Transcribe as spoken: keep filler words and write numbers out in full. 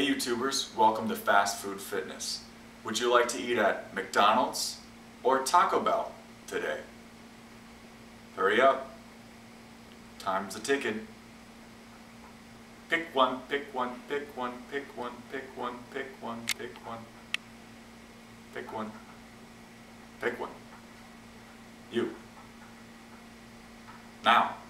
Hey YouTubers, welcome to Fast Food Fitness. Would you like to eat at McDonald's or Taco Bell today? Hurry up. Time's a ticking. Pick one, pick one, pick one, pick one, pick one, pick one, pick one. Pick one. Pick one. You. Now.